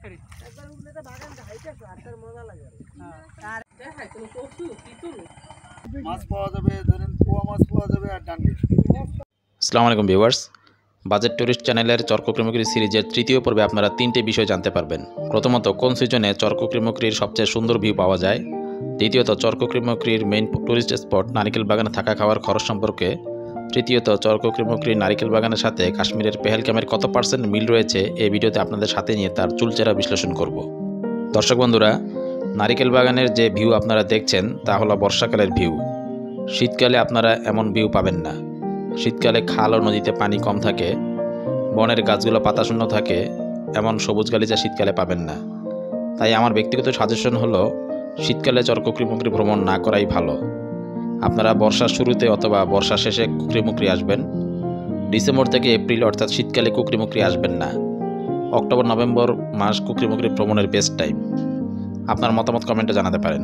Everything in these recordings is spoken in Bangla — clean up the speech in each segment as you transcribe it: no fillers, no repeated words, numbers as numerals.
আসসালামু আলাইকুম ভিউয়ার্স, বাজেট টুরিস্ট চ্যানেলের চরকুকরি সিরিজের তৃতীয় পর্বে আপনারা তিনটে বিষয় জানতে পারবেন। প্রথমত, কোন সিজনে চরকুকরির সবচেয়ে সুন্দর ভিউ পাওয়া যায়। দ্বিতীয়ত, চরকুকরির মেইন টুরিস্ট স্পট নারিকেল বাগানে থাকা খাওয়ার খরচ সম্পর্কে। তৃতীয়ত, চরকুকরির নারিকেল বাগানের সাথে কাশ্মীরের পেহেলগামের কত পার্সেন্ট মিল রয়েছে এই ভিডিওতে আপনাদের সাথে নিয়ে তার চুলচেরা বিশ্লেষণ করব। দর্শক বন্ধুরা, নারিকেল বাগানের যে ভিউ আপনারা দেখছেন তা হলো বর্ষাকালের ভিউ। শীতকালে আপনারা এমন ভিউ পাবেন না। শীতকালে খাল ও নদীতে পানি কম থাকে, বনের গাছগুলো পাতাশূন্য থাকে, এমন সবুজ গালিচা শীতকালে পাবেন না। তাই আমার ব্যক্তিগত সাজেশন হলো শীতকালে চরকুকরি ভ্রমণ না করাই ভালো। আপনারা বর্ষার শুরুতে অথবা বর্ষা শেষে কুকরিমুকরি আসবেন। ডিসেম্বর থেকে এপ্রিল অর্থাৎ শীতকালে কুকরিমুকরি আসবেন না। অক্টোবর নভেম্বর মাস কুকরিমুকরি ভ্রমণের বেস্ট টাইম। আপনার মতামত কমেন্টে জানাতে পারেন।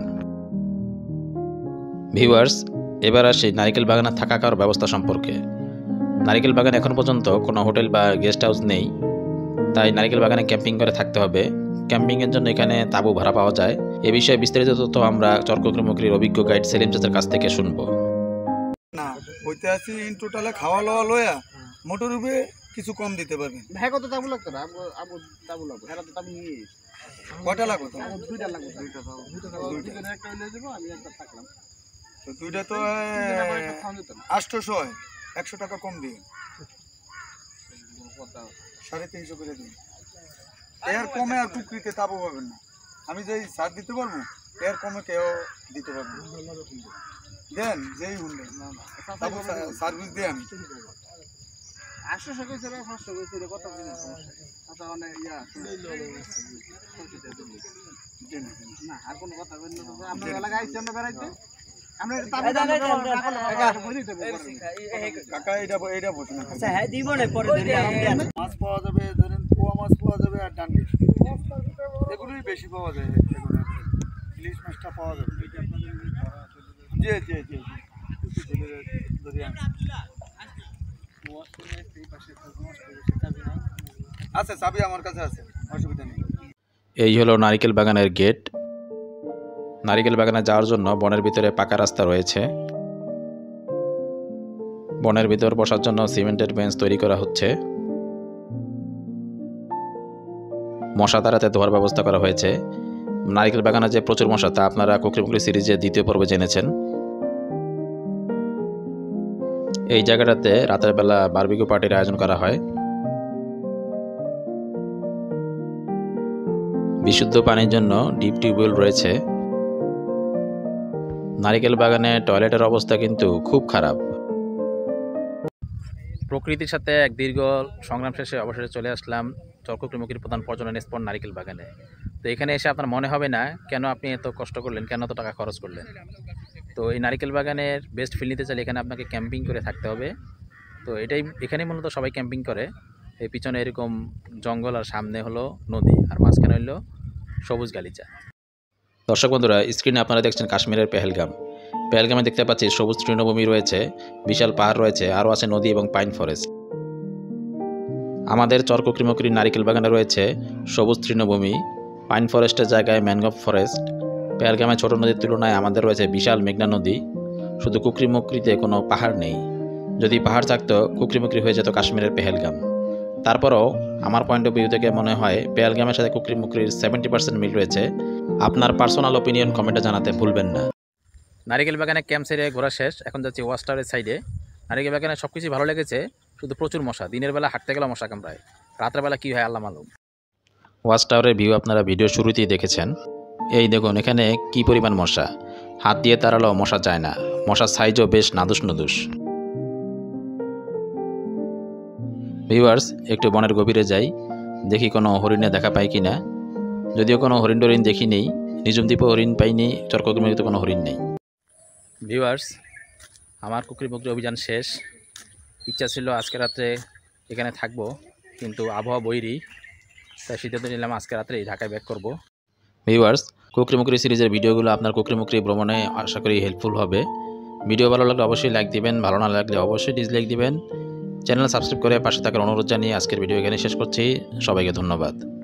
ভিউয়ার্স, এবার আসি নারিকেল বাগানে থাকা খাওয়ার ব্যবস্থা সম্পর্কে। নারিকেল বাগানে এখন পর্যন্ত কোনো হোটেল বা গেস্ট হাউস নেই, তাই নারিকেল বাগানে ক্যাম্পিং করে থাকতে হবে। ক্যাম্পিংয়ের জন্য এখানে তাঁবু ভাড়া পাওয়া যায়। এ বিষয়ে বিস্তারিত তথ্য আমরা চরকুকরির অভিজ্ঞ গাইড সেলিম চাচার কাছ থেকে শুনবো। না হইতে আছি ইন টোটালে খাওয়া লওয়া লয়া মোটর রূপে কিছু কম দিতে পারবেন। ভাই কত তাবু লাগতো না? আবু তাবু লাগবে। এরা তো তাবু নিয়ে কয়টা লাগবে? দুইটা লাগবে। দুইটা একটা নিয়ে যাব, আমি একটা থাকলাম। তো দুইটা তো 800 হয়, 100 টাকা কম দিন। 350 করে দিন। এর কমে আর টুকরিতে তাবু পাবেন না। আমি যেই সার দিতে পারবো এর কমে কেউ দিতে পারবো না। দেন যেই হুন্ডে না না তাবু সার্ভিস দেই আমি 800 কইছে না 500 কইছে কত দিনের সমস্যা। আচ্ছা মানে না আর কোন কথা বলেন না। আমরা এলাকায় আইছি, আমরা বেড়াইতে, আমরা তাবু কাকা এইটা বলছেন। আচ্ছা হ্যাঁ দিব না, পরে ধরে মাছ পাওয়া যাবে, ধরেন পোয়া মাছ পাওয়া যাবে আর ডান্ডি, এগুলোই বেশি পাওয়া যায়। ইলিশ মাছটা পাওয়া যাবে। জি জি জি আচ্ছা, চাবি আমার কাছে আছে, অসুবিধা নেই। এই হলো নারিকেল বাগানের গেট। নারিকেল বাগানে যাওয়ার জন্য বনের ভিতরে পাকা রাস্তা রয়েছে। বনের ভিতর বসার জন্য সিমেন্টের বেঞ্চ তৈরি করা হচ্ছে। মশা তাড়াতে ধোয়ার ব্যবস্থা করা হয়েছে। নারিকেল বাগানে যে প্রচুর মশা তা আপনারা কুকরিমুকরি সিরিজের দ্বিতীয় পর্বে জেনেছেন। এই জায়গাটাতে রাতের বেলা বারবিকিউ পার্টির আয়োজন করা হয়। বিশুদ্ধ পানির জন্য ডিপ টিউবওয়েল রয়েছে। নারিকেল বাগানে টয়লেটের অবস্থা কিন্তু খুব খারাপ। প্রকৃতির সাথে এক দীর্ঘ সংগ্রাম শেষে অবশেষে চলে আসলাম চরকুকরির প্রধান পর্যটন স্পট নারিকেল বাগানে। তো এখানে এসে আপনার মনে হবে না কেন আপনি এত কষ্ট করলেন, কেন এত টাকা খরচ করলেন। তো এই নারিকেল বাগানের বেস্ট ফিল নিতে চাইলে এখানে আপনাকে ক্যাম্পিং করে থাকতে হবে। তো এখানেই মূলত সবাই ক্যাম্পিং করে। এই পিছনে এরকম জঙ্গল আর সামনে হলো নদী আর মাঝখানে হলো সবুজ গালিচা। দর্শক বন্ধুরা, স্ক্রিনে আপনারা দেখছেন কাশ্মীরের পেহেলগামে দেখতে পাচ্ছি সবুজ তৃণভূমি রয়েছে, বিশাল পাহাড় রয়েছে, আরও আছে নদী এবং পাইন ফরেস্ট। আমাদের চরকুকরি নারিকেল বাগানে রয়েছে সবুজ তৃণভূমি, পাইন ফরেস্টের জায়গায় ম্যানগ্রোভ ফরেস্ট। পেহেলগামে ছোট নদীর তুলনায় আমাদের রয়েছে বিশাল মেঘনা নদী। শুধু কুকরিমুকরিতে কোনো পাহাড় নেই। যদি পাহাড় থাকতো কুকরিমুকরি হয়ে যেত কাশ্মীরের পেহেলগাম। তারপরও আমার পয়েন্ট অফ ভিউ থেকে মনে হয় পেহেলগামের সাথে কুকরিমুকরির 70% মিল রয়েছে। আপনার পার্সোনাল ওপিনিয়ন কমেন্টে জানাতে ভুলবেন না। নারিকেল বাগানে ক্যাম্প সেরে ঘোরা শেষ, এখন যাচ্ছি ওয়াচ টাওয়ারের সাইডে। নারিকেল বাগানে সব কিছুই ভালো লেগেছে, শুধু প্রচুর মশা। দিনের বেলা হাঁটতে গেলে মশা কামড়ায়, রাত্রেবেলা কী হয় আল্লাহ মালুম। ওয়াচ টাওয়ারের ভিউ আপনারা ভিডিওর শুরুতেই দেখেছেন। এই দেখুন এখানে কি পরিমাণ মশা, হাত দিয়ে তাড়ালেও মশা যায় না। মশার সাইজও বেশ নাদুস নদুস। ভিউয়ার্স, একটু বনের গভীরে যাই, দেখি কোনো হরিণে দেখা পাই কি না। যদিও কোনো হরিণ টরিণ দেখি নেই, নিজুম দ্বীপে হরিণ পাইনি, চরকুকরিতে কোনো হরিণ নেই। ভিউয়ার্স, আমার কুকরিমুকরি অভিযান শেষ। ইচ্ছা ছিল আজকে রাত্রে এখানে থাকবো, কিন্তু আবহাওয়া বৈরী, তাই সিদ্ধান্ত নিলাম আজকে রাত্রে ঢাকায় ব্যাক করব। ভিউয়ার্স, কুকরিমুকরি সিরিজের ভিডিওগুলো আপনার কুকরিমুকরি ভ্রমণে আশা করি হেল্পফুল হবে। ভিডিও ভালো লাগলে অবশ্যই লাইক দিবেন, ভালো না লাগলে অবশ্যই ডিসলাইক দিবেন। চ্যানেল সাবস্ক্রাইব করে পাশে থাকার অনুরোধ জানিয়ে আজকের ভিডিও এখানে শেষ করছি। সবাইকে ধন্যবাদ।